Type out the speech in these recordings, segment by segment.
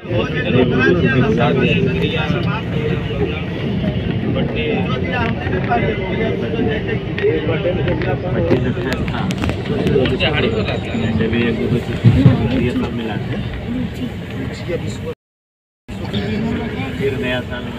फिर नया साल में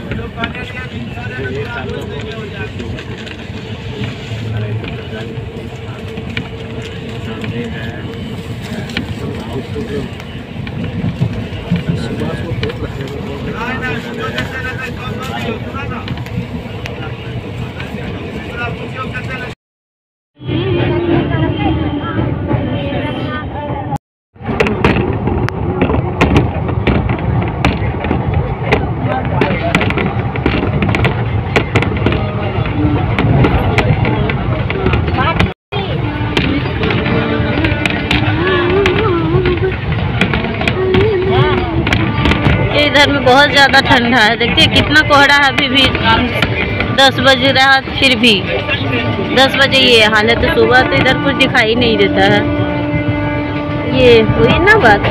इधर में बहुत ज़्यादा ठंडा है। देखिए कितना कोहरा है। अभी भी 10 बज रहा है, फिर भी 10 बजे ये हाल है। तो सुबह तो इधर कुछ दिखाई नहीं देता है। ये हुई ना बात।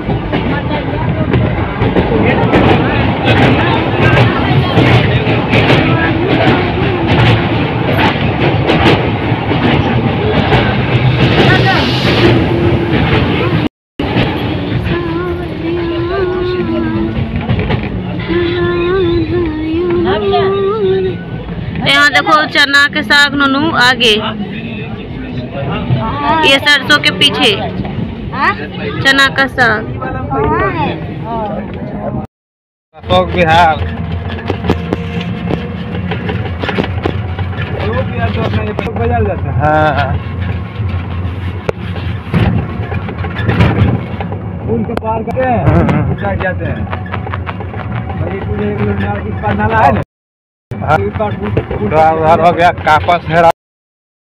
यहाँ देखो चना के साग ननू आगे, ये सरसों के पीछे चना का साग। बिहार पुल के पार करते हैं, जाते हैं। नाला है ना, हो गया कापस है।